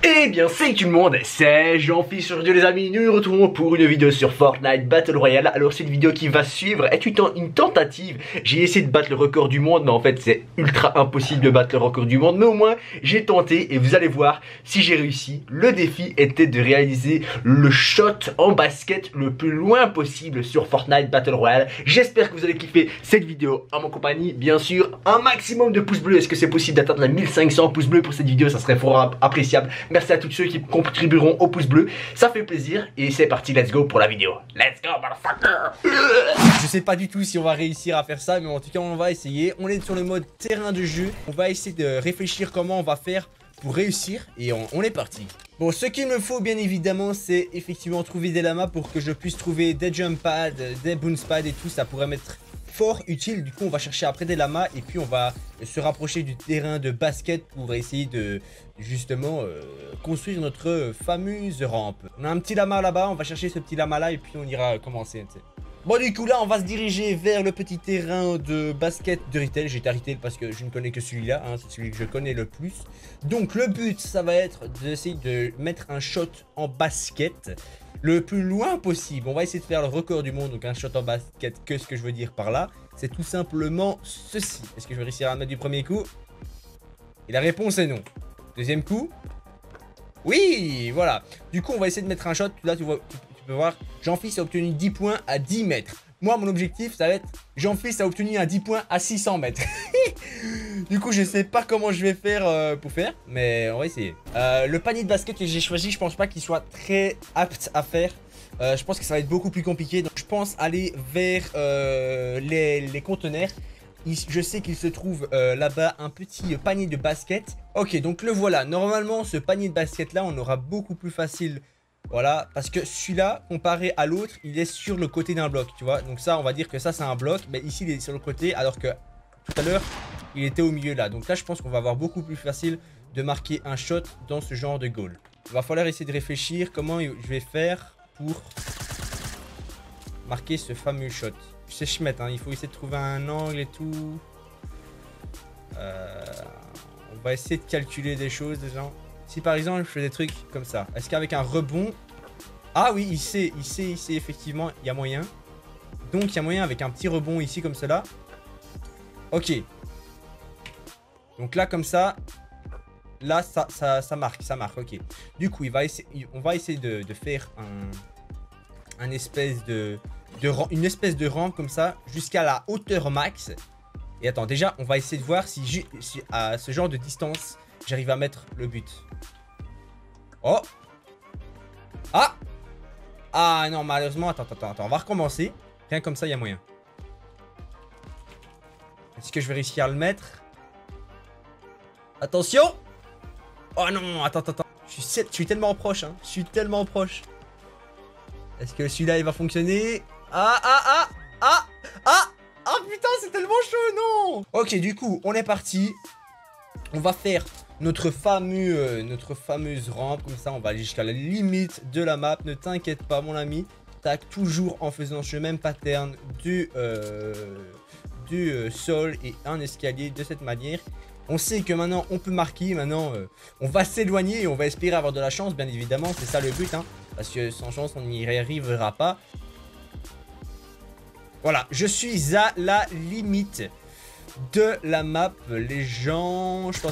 Eh bien c'est tout le monde, c'est Jean-Fils. Aujourd'hui les amis, nous nous retrouvons pour une vidéo sur Fortnite Battle Royale. Alors cette vidéo qui va suivre est une tentative. J'ai essayé de battre le record du monde, mais en fait c'est ultra impossible de battre le record du monde. Mais au moins j'ai tenté et vous allez voir si j'ai réussi. Le défi était de réaliser le shot en basket le plus loin possible sur Fortnite Battle Royale. J'espère que vous allez kiffer cette vidéo en mon compagnie. Bien sûr, un maximum de pouces bleus. Est-ce que c'est possible d'atteindre les 1500 pouces bleus pour cette vidéo? Ça serait fort appréciable. Merci à tous ceux qui contribueront au pouce bleu, ça fait plaisir. Et c'est parti, let's go pour la vidéo. Let's go motherfucker. Je sais pas du tout si on va réussir à faire ça, mais en tout cas on va essayer. On est sur le mode terrain de jeu. On va essayer de réfléchir comment on va faire pour réussir. Et on est parti. Bon, ce qu'il me faut bien évidemment, c'est effectivement trouver des lamas pour que je puisse trouver des jump pads, des bounce pads et tout. Ça pourrait m'être fort utile. Du coup on va chercher après des lamas et puis on va se rapprocher du terrain de basket pour essayer de justement construire notre fameuse rampe. On a un petit lama là-bas, on va chercher ce petit lama là et puis on ira commencer. T'sais. Bon, du coup là on va se diriger vers le petit terrain de basket de Retail. J'ai été à Retail parce que je ne connais que celui-là, hein, c'est celui que je connais le plus. Donc le but ça va être d'essayer de mettre un shot en basket le plus loin possible. On va essayer de faire le record du monde. Donc un shot en basket, que ce que je veux dire par là, c'est tout simplement ceci. Est-ce que je vais réussir à le mettre du premier coup? Et la réponse est non. Deuxième coup? Oui, voilà. Du coup on va essayer de mettre un shot. Là tu peux voir, Jean-Fils a obtenu 10 points à 10 mètres. Moi mon objectif ça va être, Jean-Fils a obtenu un 10 points à 600 mètres. Du coup je sais pas comment je vais faire pour faire, mais on va essayer. Le panier de basket que j'ai choisi, je pense pas qu'il soit très apte à faire. Je pense que ça va être beaucoup plus compliqué. Donc je pense aller vers les conteneurs. Je sais qu'il se trouve là-bas un petit panier de basket. Ok, donc le voilà. Normalement ce panier de basket là on aura beaucoup plus facile. Voilà, parce que celui-là, comparé à l'autre, il est sur le côté d'un bloc, tu vois. Donc ça, on va dire que ça, c'est un bloc. Mais ici, il est sur le côté, alors que tout à l'heure, il était au milieu là. Donc là, je pense qu'on va avoir beaucoup plus facile de marquer un shot dans ce genre de goal. Il va falloir essayer de réfléchir comment je vais faire pour marquer ce fameux shot. Je sais chmette, hein, il faut essayer de trouver un angle et tout. On va essayer de calculer des choses déjà. Si par exemple je fais des trucs comme ça, est-ce qu'avec un rebond... Ah oui, il sait effectivement, il y a moyen. Donc il y a moyen avec un petit rebond ici comme cela. Ok. Donc là comme ça, là ça marque, ok. Du coup on va essayer de faire une espèce de rampe comme ça jusqu'à la hauteur max. Et attends, déjà on va essayer de voir si à ce genre de distance j'arrive à mettre le but. Oh. Ah. Ah non, malheureusement, attends, on va recommencer. Rien comme ça, il y a moyen. Est-ce que je vais réussir à le mettre? Attention. Oh non, attends. Je suis tellement proche, hein. Je suis tellement proche. Est-ce que celui-là, il va fonctionner? Ah putain, c'est tellement chaud, non. Ok, du coup, on est parti. On va faire notre fameuse rampe. Comme ça, on va aller jusqu'à la limite de la map. Ne t'inquiète pas, mon ami. Tac, toujours en faisant ce même pattern du sol et un escalier de cette manière. On sait que maintenant, on peut marquer. Maintenant, on va s'éloigner et on va espérer avoir de la chance, bien évidemment. C'est ça le but, hein. Parce que sans chance, on n'y arrivera pas. Voilà, je suis à la limite de la map, les gens. Je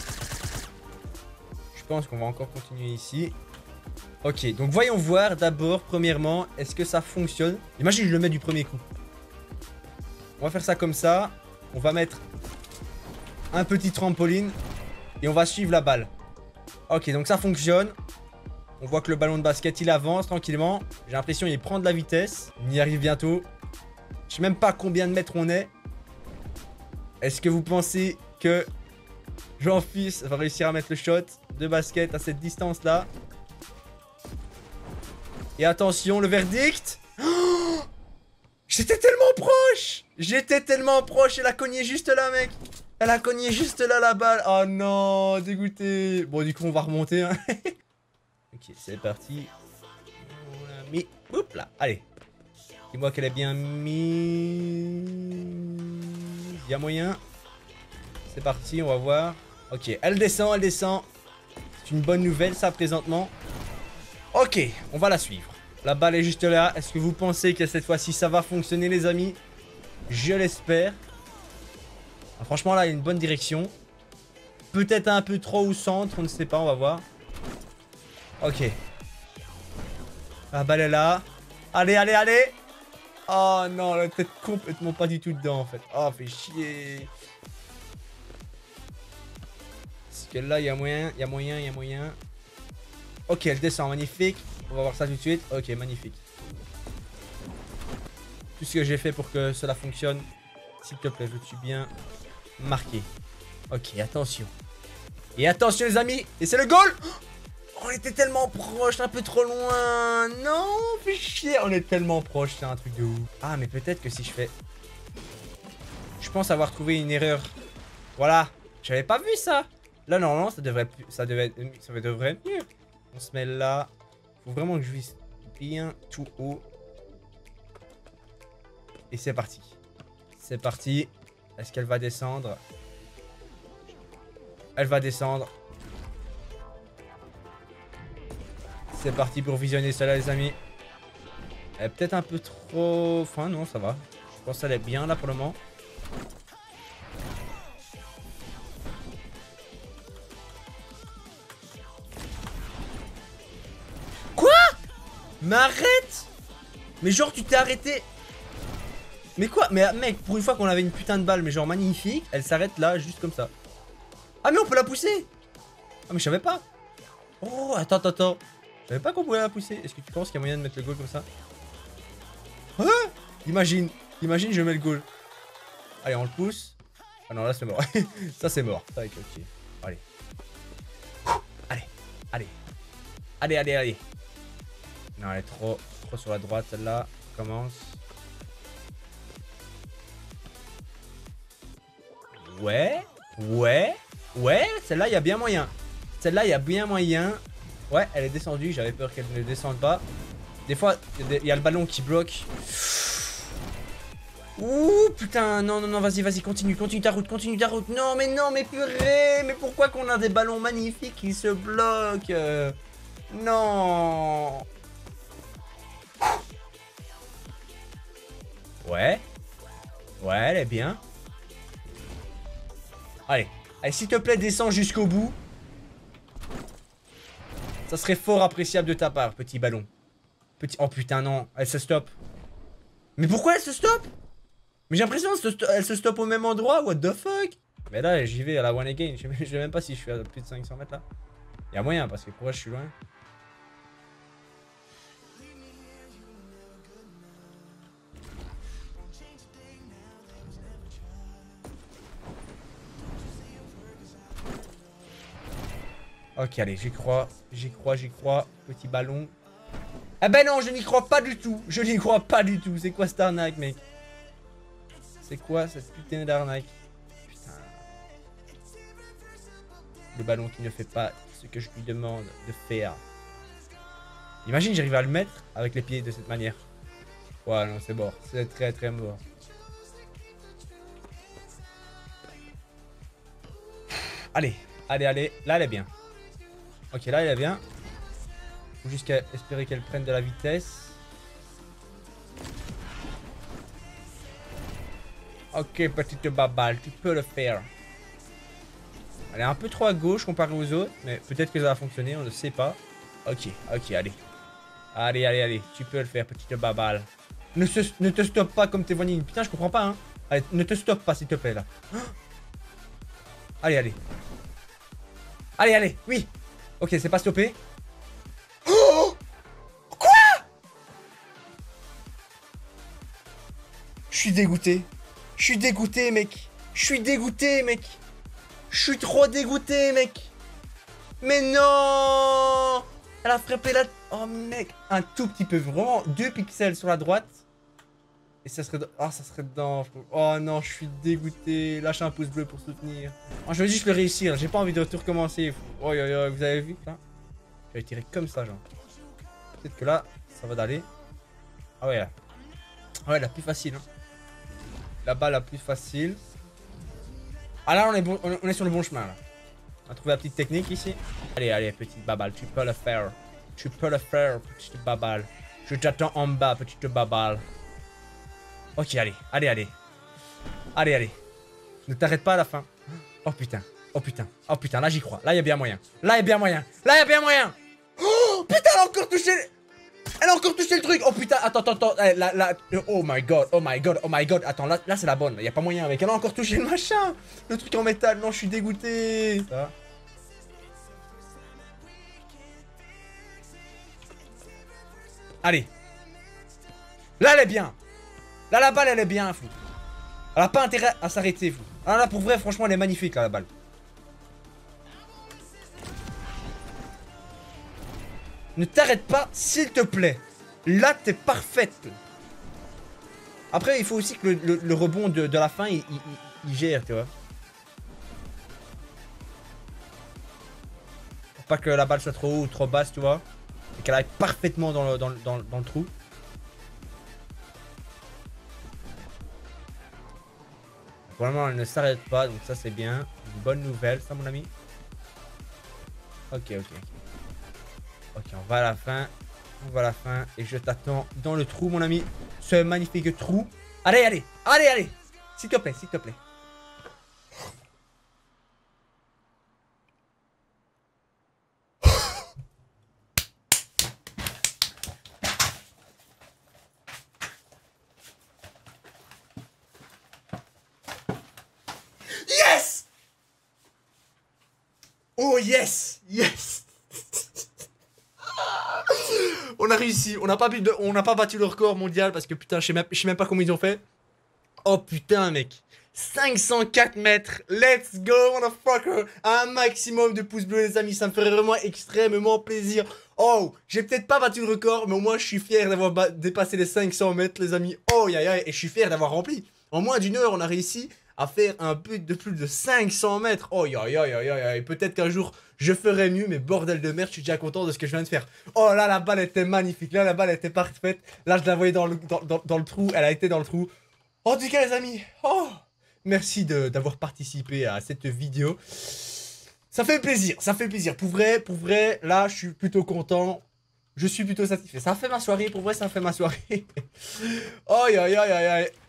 pense qu'on va encore continuer ici. Ok, donc voyons voir d'abord, premièrement, est-ce que ça fonctionne? Imagine, je le mets du premier coup. On va faire ça comme ça. On va mettre un petit trampoline et on va suivre la balle. Ok, donc ça fonctionne. On voit que le ballon de basket, il avance tranquillement. J'ai l'impression qu'il prend de la vitesse. On y arrive bientôt. Je sais même pas combien de mètres on est. Est-ce que vous pensez que Jean-Fils va réussir à mettre le shot de basket à cette distance-là? Et attention, le verdict. Oh, j'étais tellement proche. Elle a cogné juste là, mec. Elle a cogné juste là, la balle. Oh non, dégoûté. Bon, du coup, on va remonter. Hein. Ok, c'est parti. On l'a mis. Oups là, allez. Dis-moi qu'elle est bien mise. Il y a moyen. C'est parti, on va voir. Ok, elle descend. C'est une bonne nouvelle, ça, présentement. Ok, on va la suivre. La balle est juste là. Est-ce que vous pensez que cette fois-ci, ça va fonctionner, les amis? Je l'espère. Ah, franchement, là, il y a une bonne direction. Peut-être un peu trop au centre, on ne sait pas, on va voir. Ok. La balle est là. Allez, allez, allez. Oh non, elle est peut-être complètement pas du tout dedans, en fait. Oh, fait chier. Parce que là, il y a moyen, il y a moyen, il y a moyen. Ok, elle descend, magnifique. On va voir ça tout de suite. Ok, magnifique. Tout ce que j'ai fait pour que cela fonctionne. S'il te plaît, veux-tu bien marquer? Ok, attention. Et attention, les amis. Et c'est le goal. On était tellement proche, un peu trop loin. Non, fais chier. On est tellement proche, c'est un truc de ouf. Ah, mais peut-être que si je fais... Je pense avoir trouvé une erreur. Voilà. J'avais pas vu ça. Là, normalement, ça devrait être mieux. On se met là. Faut vraiment que je vise bien tout haut. Et c'est parti. C'est parti. Est-ce qu'elle va descendre? Elle va descendre. C'est parti pour visionner cela, les amis. Elle est peut-être un peu trop... Enfin, non, ça va. Je pense qu'elle est bien, là, pour le moment. Quoi? Mais arrête! Mais genre, tu t'es arrêté... Mais quoi? Mais mec, pour une fois qu'on avait une putain de balle, mais genre magnifique, elle s'arrête là, juste comme ça. Ah, mais on peut la pousser! Ah, mais je savais pas. Oh, attends. Je savais pas qu'on pouvait la pousser. Est-ce que tu penses qu'il y a moyen de mettre le goal comme ça? Ah, imagine, je mets le goal. Allez, on le pousse. Ah non, là c'est mort. Ça c'est mort. Ça, ok. Allez. Allez. Non, elle est trop sur la droite, celle-là. Commence. Ouais. Celle-là, il y a bien moyen. Ouais, elle est descendue. J'avais peur qu'elle ne descende pas. Des fois, il y a le ballon qui bloque. Ouh, putain. Non, vas-y. Continue ta route. Non, mais purée. Mais pourquoi qu'on a des ballons magnifiques qui se bloquent? Non. Ouais, elle est bien. Allez, s'il te plaît, descends jusqu'au bout. Ça serait fort appréciable de ta part, petit ballon. Oh putain, non, elle se stoppe. Mais pourquoi elle se stoppe? Mais j'ai l'impression qu'elle se stoppe au même endroit, what the fuck? Mais là, j'y vais à la one again. Je sais même pas si je suis à plus de 500 mètres là. Il y a moyen, parce que pourquoi je suis loin? Ok, allez, j'y crois. Petit ballon. Ah ben non, je n'y crois pas du tout. C'est quoi cette arnaque, mec? C'est quoi cette putain d'arnaque? Putain. Le ballon qui ne fait pas ce que je lui demande de faire. Imagine, j'arrive à le mettre avec les pieds de cette manière. Ouais, non, c'est mort. C'est très mort. Allez. Là, elle est bien. Ok, là, elle est bien. Faut juste espérer qu'elle prenne de la vitesse. Ok, petite baballe, tu peux le faire. Elle est un peu trop à gauche comparée aux autres, mais peut-être que ça va fonctionner, on ne sait pas. Ok, allez. Allez, tu peux le faire, petite baballe. Ne te stoppe pas comme t'es vanille. Putain, je comprends pas, hein. Allez, ne te stoppe pas, s'il te plaît, là. Allez. Oui. Ok, c'est pas stoppé. Oh, quoi? Je suis dégoûté, mec. Je suis trop dégoûté, mec. Mais non. Elle a frappé la... Oh, mec. Un tout petit peu, vraiment. 2 pixels sur la droite. Et ça serait... Ah, ça serait dedans. Oh non, je suis dégoûté. Lâche un pouce bleu pour soutenir. Oh, je veux juste le réussir. J'ai pas envie de tout recommencer. Oh, vous avez vu là? Je vais tirer comme ça, genre. Peut-être que là, ça va d'aller. Ah ouais, là. Ah ouais, la plus facile. Hein. Là-bas, la plus facile. Ah là, on est sur le bon chemin, là. On a trouvé la petite technique ici. Allez, allez, petite babale, tu peux le faire. Tu peux le faire, petite babale. Je t'attends en bas, petite babale. Ok, allez, allez, allez. Allez, allez. Ne t'arrête pas à la fin. Oh putain, oh putain, oh putain, là j'y crois. Là il y a bien moyen. Là il y a bien moyen. Là il y a bien moyen. Oh putain, elle a encore touché. Elle a encore touché le truc. Oh putain, attends, attends, attends. Là, oh my god, oh my god, oh my god. Attends, là c'est la bonne. Il y a pas moyen avec. Elle a encore touché le machin. Le truc en métal. Non, je suis dégoûté. Ça va. Allez. Là elle est bien. Là la balle elle est bien, fou. Elle a pas intérêt à s'arrêter, fou. Ah là pour vrai, franchement elle est magnifique là la balle. Ne t'arrête pas, s'il te plaît. Là, t'es parfaite. Après, il faut aussi que le rebond de la fin, il gère, tu vois. Faut pas que la balle soit trop haut ou trop basse, tu vois. Et qu'elle aille parfaitement dans le trou. Vraiment, elle ne s'arrête pas, donc ça, c'est bien. Une bonne nouvelle, ça, mon ami. Ok, ok, ok. Ok, on va à la fin. On va à la fin. Et je t'attends dans le trou, mon ami. Ce magnifique trou. Allez, allez. Allez, allez. S'il te plaît, s'il te plaît. Yes! Oh yes! Yes! On a réussi, on n'a pas battu le record mondial parce que putain, je sais même pas comment ils ont fait. Oh putain, mec, 504 mètres, let's go, motherfucker. Un maximum de pouces bleus, les amis, ça me ferait vraiment extrêmement plaisir. Oh, j'ai peut-être pas battu le record, mais au moins je suis fier d'avoir dépassé les 500 mètres, les amis. Oh, et je suis fier d'avoir rempli. En moins d'une heure, on a réussi à faire un but de plus de 500 mètres. Oh, peut-être qu'un jour, je ferai mieux, mais bordel de merde, je suis déjà content de ce que je viens de faire. Oh là, la balle était magnifique. Là, la balle était parfaite. Là, je la voyais dans le trou. Elle a été dans le trou. En tout cas, les amis, oh, merci d'avoir participé à cette vidéo. Ça fait plaisir, ça fait plaisir. Pour vrai, là, je suis plutôt content. Je suis plutôt satisfait. Ça fait ma soirée, pour vrai, ça fait ma soirée. Aïe.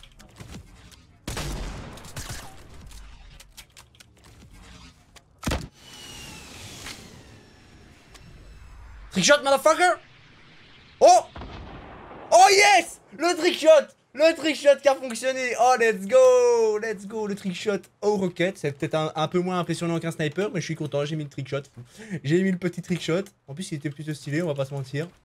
Trickshot, motherfucker! Oh! Oh yes! Le trickshot! Le trickshot qui a fonctionné! Oh, let's go! Let's go! Le trickshot au rocket. C'est peut-être un peu moins impressionnant qu'un sniper, mais je suis content, j'ai mis le trickshot. J'ai mis le petit trickshot. En plus, il était plutôt stylé, on va pas se mentir.